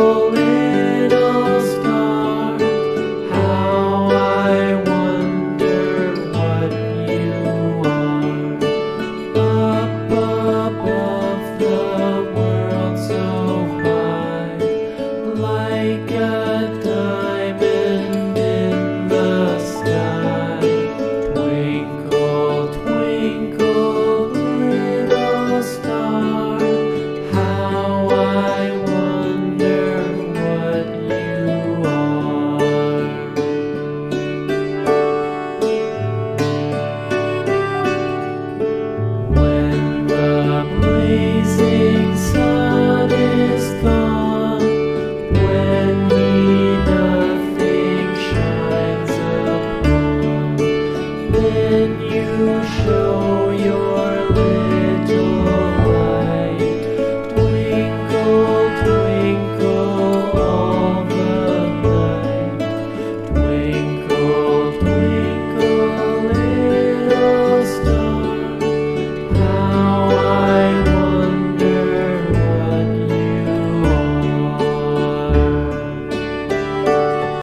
little star, how I wonder what you are. Up above the world so high, like a diamond in the sky. Twinkle, twinkle, little star, how I wonder what you are. When the blazing sun is gone, when me nothing shines upon, then you show